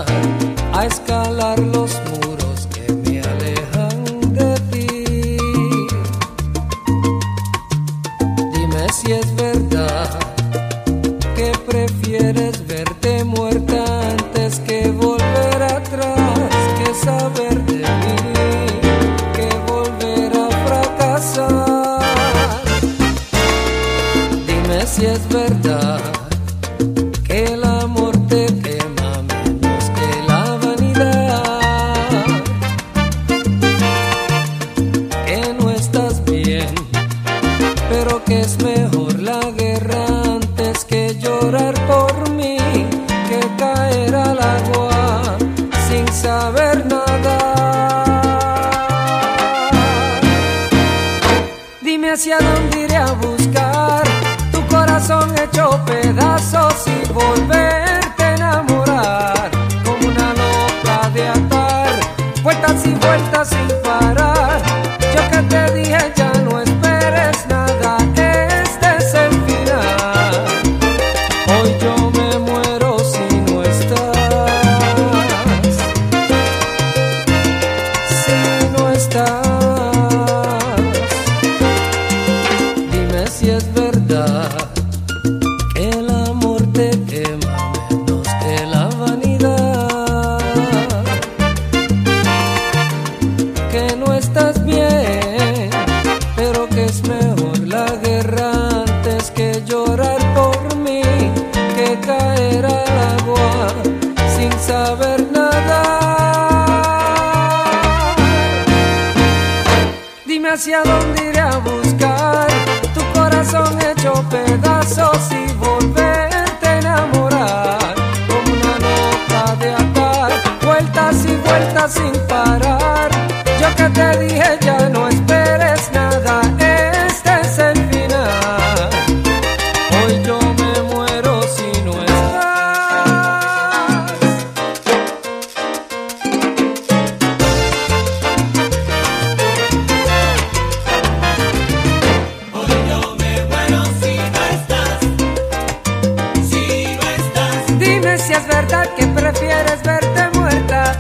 a escalar los muros que me alejan de ti. Dime si es verdad que prefieres verte muerta antes que volver atrás, que saber de mí, que volver a fracasar. Dime si es verdad que el amor te quema menos que la vanidad, que no estás bien, pero que es mejor la guerra antes que llorar por mí, que caer al agua sin saber nadar. Dime hacia dónde iré a buscar tu corazón hecho pedazos y volverte a enamorar, como una loca de atar vueltas y vueltas sin parar. Yo que te dije ya no esperes nada, este es el final. Hoy yo me muero si no estás, si no estás. Dime si es verdad que el amor te quema menos que la vanidad, que no estás bien, pero que es mejor la guerra antes que llorar por mí, que caer al agua sin saber nadar. Dime hacia dónde iré a buscar tu corazón hecho pedazos y volverte a enamorar, como una loca de atar vueltas y vueltas sin parar. Yo que te dije ya no esperes nada, este es el final. Hoy yo me muero si no estás. Hoy yo me muero si no estás, si no estás. Dime si es verdad que prefieres verte muerta